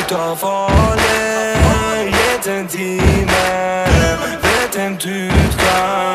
Da farlig gitt en time, vet en du kan